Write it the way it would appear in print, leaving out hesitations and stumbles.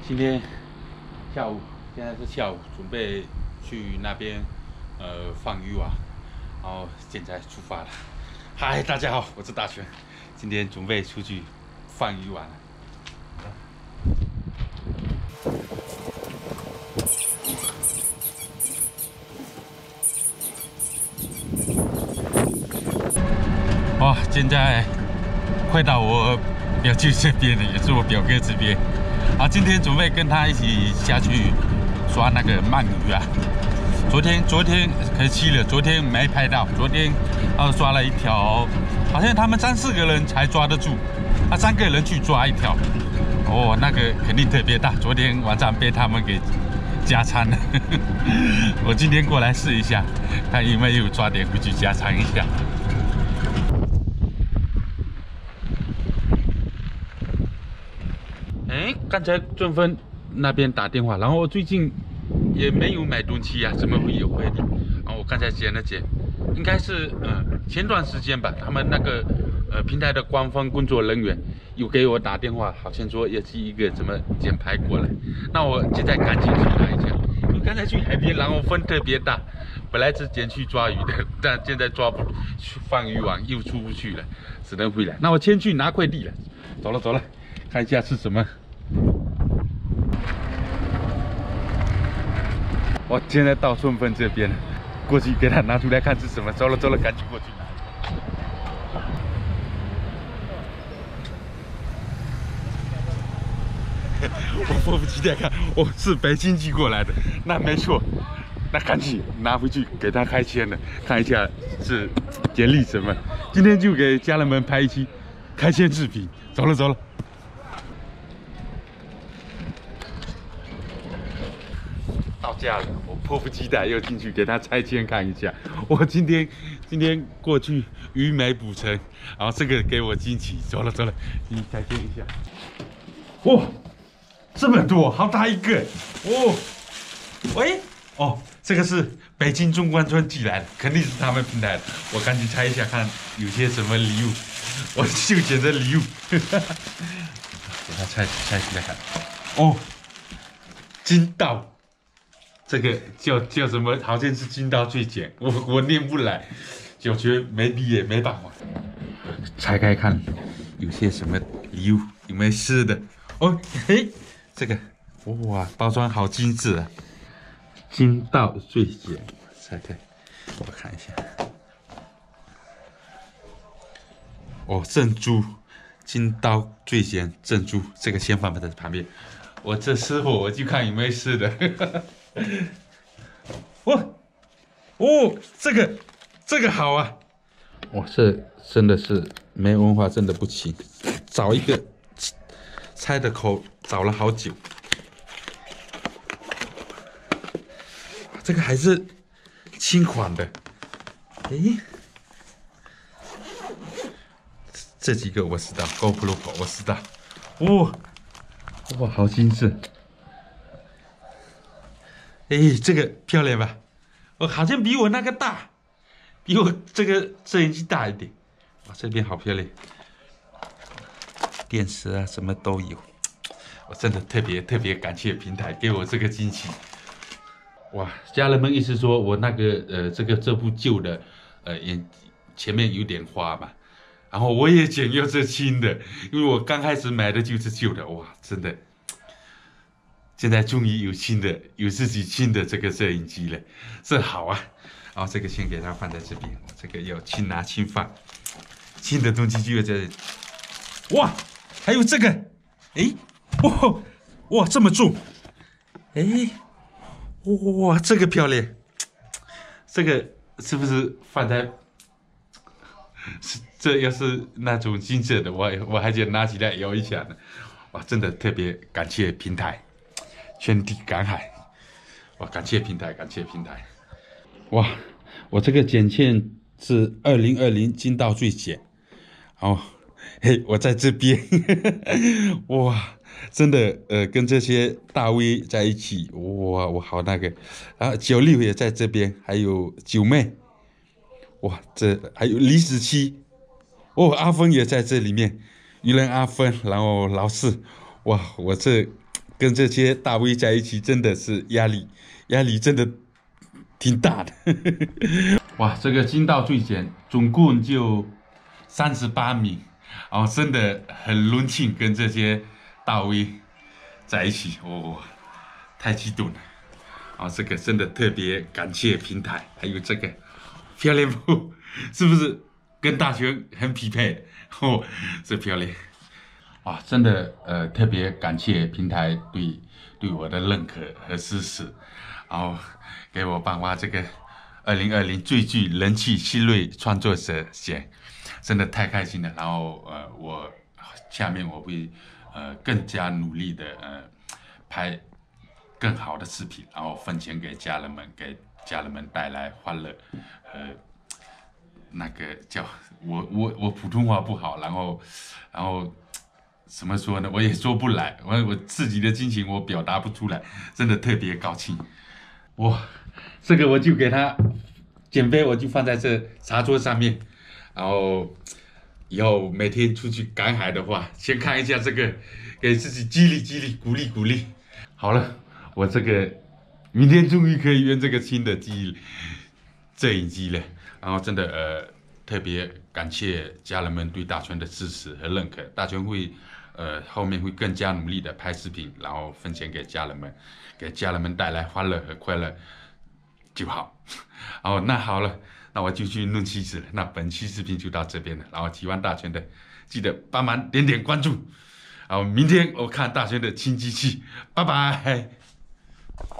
今天下午，现在是下午，准备去那边放鱼啊，然后现在出发了。嗨，大家好，我是大全，今天准备出去放鱼玩了。哇，现在快到我表舅这边了，也是我表哥这边。啊，今天准备跟他一起下去抓那个鳗鱼啊。昨天可惜了，昨天没拍到。昨天抓了一条，好像他们3、4个人才抓得住，啊，3个人去抓一条，哦，那个肯定特别大。昨天晚上被他们给加餐了。我今天过来试一下，看有没有抓点回去加餐一下。刚才顺丰那边打电话，然后我最近也没有买东西啊，怎么会有回礼？然后我刚才捡了捡，应该是前段时间吧，他们那个平台的官方工作人员有给我打电话，好像说要寄一个什么简牌过来，那我现在赶紧去拿一下。因为刚才去海边，然后风特别大，本来是捡去抓鱼的，但现在抓不去放渔网又出不去了，只能回来。那我先去拿快递了，走了，看一下是什么。我现在到顺丰这边了，过去给他拿出来看是什么。走了，赶紧过去拿。我迫不及待看，是北京寄过来的，那没错，那赶紧拿回去给他开签了，看一下是简历什么。今天就给家人们拍一期开签视频。走了。到家了，我迫不及待又进去给他拆签看一下。我今天过去鱼没捕成，然后这个给我惊喜。走了，你拆签一下。哇，这么多，好大一个哦！喂，哦，这个是北京中关村寄来的，肯定是他们平台的。我赶紧拆一下，看有些什么礼物。我就捡着礼物，给他拆起来看。哦，金刀。这个叫什么？好像是金刀最简，我念不来，小学没毕业没办法。拆开看，有些什么礼物？有没有吃的？哦，嘿，这个哇，包装好精致啊！金刀最简，拆开，我看一下。哦，珍珠，金刀最简珍珠，这个先放在旁边。我这时候我就看有没有吃的。这个好啊！哇，这真的是没文化，真的不行。找一个拆的口，找了好久。这个还是新款的。诶，这几个我知道 ，GoPro 我知道。哇，好精致。哎，这个漂亮吧？好像比我那个大，比我这个摄影机大一点。哇，这边好漂亮，电池啊什么都有。我真的特别感谢平台给我这个惊喜。哇，家人们意思说我那个这部旧的前面有点花嘛，然后我也捡用这新的，因为我刚开始买的就是旧的。哇，真的。现在终于有自己新的这个摄影机了，这好啊！然后这个先给它放在这边，这个要轻拿轻放，新的东西就要在这里。哇，还有这个，哎，哇，这么重，哎，哇，这个漂亮，这个是不是放在？这要是那种金色的，我还觉得拿起来摇一下呢。哇，真的特别感谢平台。天地赶海，哇！感谢平台。哇，我这个剪片是2020金刀最简，哦，嘿，我在这边，哇，真的跟这些大 V 在一起，哇，我好那个，然后96也在这边，还有九妹，哇，这还有李子柒，哦，阿峰也在这里面，渔人阿峰，然后老四，哇，我这跟这些大 V 在一起真的是压力真的挺大的。哇，这个金道最简总共就38名，然后真的很荣幸跟这些大 V 在一起，太激动了。这个真的特别感谢平台，还有这个漂亮不？是不是跟大雄很匹配？这漂亮真的特别感谢平台对我的认可和支持，然后给我颁发这个2020最具人气新锐创作者奖，真的太开心了。然后我下面我会更加努力的拍更好的视频，然后分享给家人们，给家人们带来欢乐。那个叫我普通话不好，然后怎么说呢？我也说不来，我自己的心情我表达不出来，真的特别高兴。这个我就给他减肥，我就放在这茶桌上面，然后以后每天出去赶海的话，先看一下这个，给自己激励，鼓励。好了，我这个明天终于可以用这个新的摄影机了，然后真的特别感谢家人们对大全的支持和认可，大全会后面会更加努力的拍视频，然后分享给家人们，给家人们带来欢乐和快乐就好。那好了，那我就去弄妻子了。那本期视频就到这边了，然后喜欢大全的记得帮忙点关注，然后明天我看大全的新机器，拜拜。